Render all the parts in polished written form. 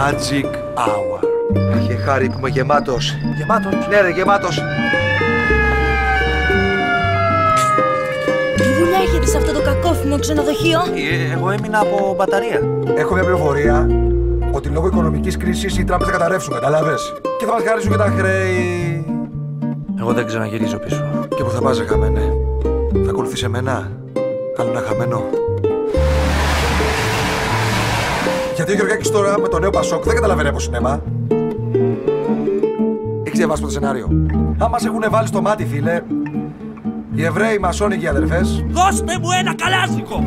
Magic Hour. Είχε χάρη που είμαι γεμάτος. Γεμάτος. Ναι ρε, γεμάτος. Τι δουλειά έχετε σε αυτό το κακόφημο ξενοδοχείο? Εγώ έμεινα από μπαταρία. Έχω μια πληροφορία ότι λόγω οικονομικής κρίσης οι τράπεζες θα καταρρεύσουν, κατάλαβες. Και θα μας χαρίσουν και τα χρέη. Εγώ δεν ξαναγυρίζω πίσω. Και που θα πας ρε χαμένε? Θα ακολουθείς εμένα? Άλλο ένα χαμένο. Γιατί ο Γεωργάκης τώρα με το νέο Πασόκ δεν καταλαβαίνει από σινέμα. Έχεις διαβάσει το σενάριο? Αν μας έχουν βάλει στο μάτι, φίλε, οι Εβραίοι, οι Μασόνοι και οι αδερφές. Δώστε μου ένα καλάσνικο!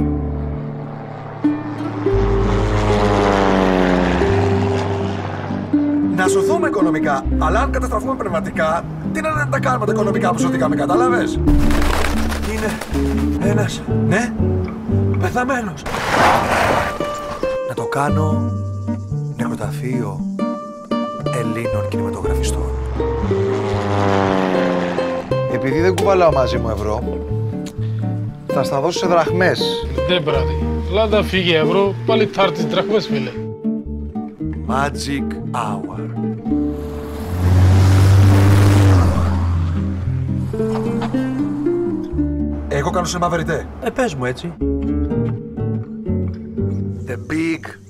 Να σωθούμε οικονομικά, αλλά αν καταστραφούμε πνευματικά, τι να τα κάνουμε τα οικονομικά που σωθήκαμε, κατάλαβες? Είναι ένας, Ναι, πεθαμένος. Να το κάνω νεκροταφείο Ελλήνων κινηματογραφιστών. Επειδή δεν κουβαλάω μαζί μου ευρώ, θα στα δώσω σε δραχμές. Δεν πράγει. Λάντα φύγε ευρώ, πάλι θα έρθεις δραχμές, φίλε. Magic Hour. εγώ κάνω σινεμά βεριτέ. Πες μου έτσι. The Big